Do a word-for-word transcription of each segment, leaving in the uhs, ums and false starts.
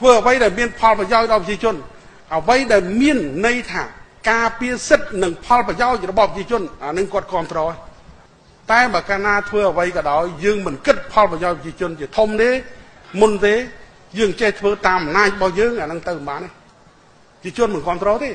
ធ្វើអ្វីដែលមានផលប្រយោជន៍ដល់ប្រជាជនអ្វីដែលមានន័យថាការពារសិទ្ធិនិងផលប្រយោជន៍របស់ប្រជាជនអានឹងគាត់គ្រប់គ្រងតែបើកាលណាធ្វើអ្វីក៏ដោយយើងមិនគិតផលប្រយោជន៍ប្រជាជនជាធំទេមុនទេយើងចេះធ្វើតាមអំណាចរបស់យើងអានឹងទៅមិនបានទេប្រជាជនមិនគ្រប់គ្រងទេ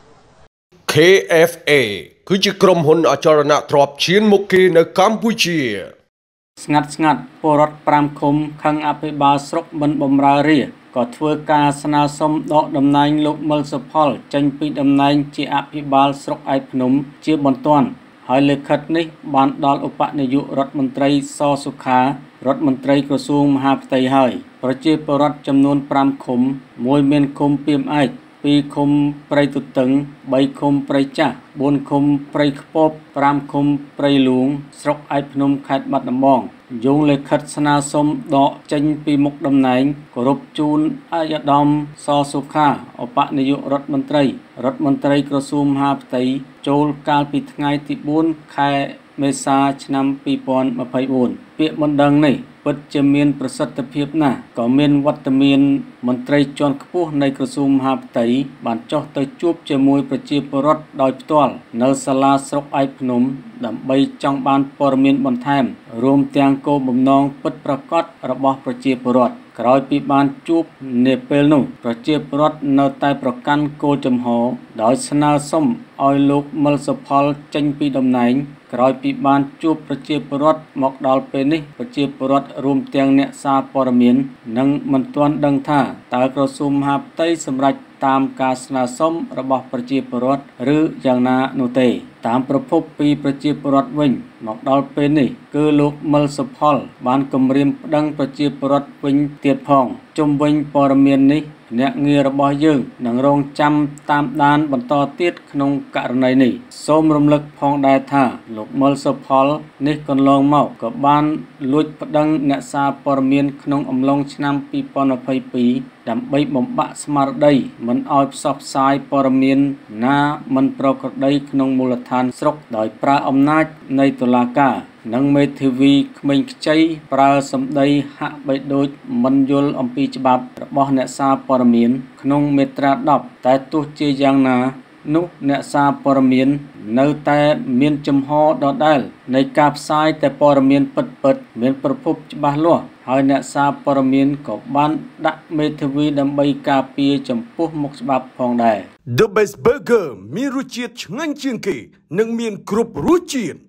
K F A គឺជាក្រុមហ៊ុនអចលនទ្រព្យឈានមុខគេនៅកម្ពុជាស្ងាត់ស្ងាត់ពលរដ្ឋប្រាំឃុំខឹងអភិបាលស្រុកមិនបំរើរាក៏ធ្វើការស្នើសុំដកតំណែងលោកមិលសុផលចេញពីតំណែងជាអភិបាលស្រុកឯកភ្នំជាបន្ទាន់ហើយលិខិតនេះបានដល់ឧបនាយករដ្ឋមន្ត្រីសសុខារដ្ឋមន្ត្រីក្រសួងមហាផ្ទៃហើយប្រជាពលរដ្ឋចំនួនប្រាំឃុំមួយមានឃុំពីមឯកពីរឃុំព្រៃទុតឹងបីឃុំព្រៃចាស់បួនឃុំព្រៃខ្ពបប្រាំឃុំព្រៃលួងស្រុកឯកភ្នំខេត្តបាត់ដំបងយោងលិខិតស្នើសុំដកចេញពីមុខតំណែងគោរពជូនអាយដាមសសុខាឧបនាយករដ្ឋមន្ត្រីរដ្ឋមន្ត្រីក្រសួងមហាផ្ទៃចូលកាលពីថ្ងៃទីបួនខែមេសាឆ្នាំពីរពាន់ម្ភៃបួនពាក្យបណ្ដឹងនេះពិតជាមានប្រសិទ្ធភាពណាស់ក៏មានវត្តមានមន្ត្រីជាន់ខ្ពស់នៃក្រសួងមហាផ្ទៃបានចុះទៅជួបជាមួយប្រជាពលរដ្ឋដោយផ្ទាល់នៅសាលាស្រុកឯកភ្នំដើម្បីចង់បានព័ត៌មានបន្ថែមរួមទាំងគោលបំណងពិតប្រាកដរបស់ប្រជាពលរដ្ឋក្រោយពីបានជួបនាពេលនោះប្រជាពលរដ្ឋនៅតែប្រកាន់គោលចំហដោយស្នើសុំឲ្យលោកមិលសុផលចេញពីតំណែងក្រោយពីបានជួបប្រជាពលរដ្ឋមកដល់ពេលនេះប្រជាពលរដ្ឋរួមទាំងអ្នកសារព័ត៌មាននឹងមិនទាន់ដឹងថាតើក្រសួងមហាផ្ទៃសម្រេចតាមការស្នើសុំរបស់ប្រជាពលរដ្ឋឬយ៉ាងណានោះទេតាមប្រភពពីប្រជាពលរដ្ឋវិញមកដល់ពេលនេះគឺលោកមិលសុផលបានគម្រាមប្តឹងប្រជាពលរដ្ឋវិញទៀតផងជុំវិញព័ត៌មាននេះអ្នកងាររបស់យើងនឹងរងចាំតាមដានបន្តទៀតក្នុងករណីនេះសូមរំលឹកផងដែរថាលោកមិលសុផលនេះកន្លងមកក៏បានលួចប្តឹងអ្នកសារព័ត៌មានក្នុងអំឡុងឆ្នាំពីរពាន់ម្ភៃពីរដើម្បីបំបាក់ស្មារតីមិនឲ្យផ្សព្វផ្សាយព័ត៌មានណាមិនប្រក្រតីក្នុងមូលដ្ឋានស្រុកដោយប្រើអំណាចនៃតុលាការនិងមេធាវីក្មេងខ្ចីប្រើសម្ដីហាក់បីដូចមិនយល់អំពីច្បាប់របស់អ្នកសារព័ត៌មានក្នុងមាត្រាដប់តែទោះជាយ៉ាងណានោះអ្នកសារព័ត៌មាននៅតែមានចំហដដែលនៃការផ្សាយតែព័ត៌មានពិតៗមានប្រភពច្បាស់លាស់ហើយអ្នកសារព័ត៌មានក៏បានដាក់មេធាវីដើម្បីការពារចំពោះមុខច្បាប់ផងដែរ The Best Burger មានរសជាតិឆ្ងាញ់ជាងគេនិងមានគ្រប់រសជាតិ